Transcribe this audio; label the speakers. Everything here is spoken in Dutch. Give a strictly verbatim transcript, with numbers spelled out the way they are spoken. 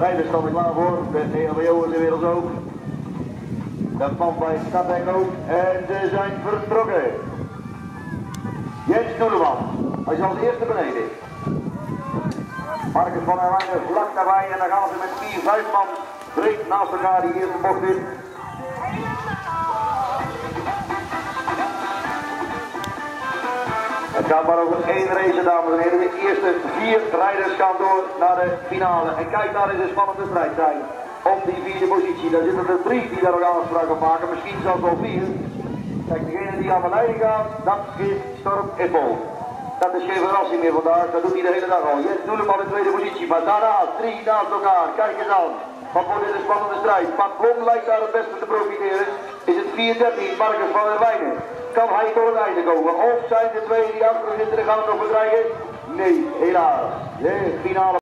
Speaker 1: rijders staan er klaar voor. De E H B O is inmiddels ook. De man bij Stadijk ook. En ze zijn vertrokken. Jens Doeleman. Hij is als eerste beneden. Marcus van Herwijnen vlak daarbij. En dan gaan ze met vier, vijf man breed naast elkaar die eerste bocht in. Het gaat maar over één race, dames en heren. De eerste vier rijders gaan door naar de finale. En kijk, daar is een spannende strijd zijn. Om die vierde positie. Daar zitten er drie die daar ook aanspraak op maken. Misschien zelfs wel vier. Kijk, degene die aan de leiding gaat, dat is Storm Ippel. Dat is geen verrassing meer vandaag. Dat doet hij de hele dag al. Jens Doeleman in tweede positie. Maar daarnaast, drie naast elkaar. Kijk eens aan. Wat wordt dit een spannende strijd. Pat Blom lijkt daar het beste te profiteren. Is het vier dertien, Marcus van Herwijnen. Kan hij door het einde komen? Of zijn de twee die achter zitten, gaan het nog bedreigen? Nee, helaas. De finale.